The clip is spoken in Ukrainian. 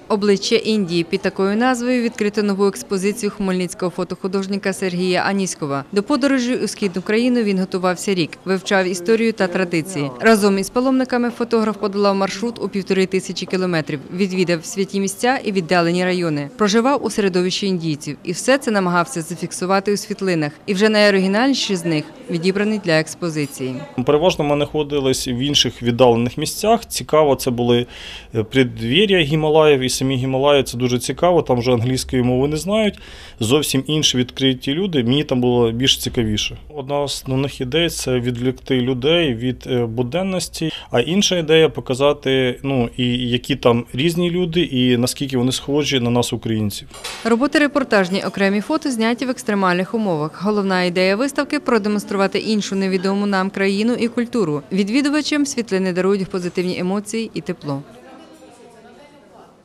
«Обличчя Індії» – під такою назвою відкрито нову експозицію хмельницького фотохудожника Сергія Аніськова. До подорожі у східну країну він готувався рік, вивчав історію та традиції. Разом із паломниками фотограф подолав маршрут у 1500 кілометрів, відвідав святі місця і віддалені райони. Проживав у середовищі індійців і все це намагався зафіксувати у світлинах. І вже найоригінальніші з них відібрані для експозиції. Переважно ми знаходились в інших віддалених місцях. Цікаво, це були преддвір'я Гімалаїв і самі Гімалаї. Це дуже цікаво, там вже англійської мови не знають. Зовсім інші відкриті люди, мені там було більш цікавіше. Одна з основних ідей – це відвлекти людей від буденності, а інша ідея – показати, і які там різні люди, і наскільки вони схожі на нас, українців. Роботи репортажні, окремі фото зняті в екстремальних умовах. Головна ідея виставки – продемонструвати іншу невідому нам країну і культуру. Відвідувачам світлини дарують позитивні емоції і тепло.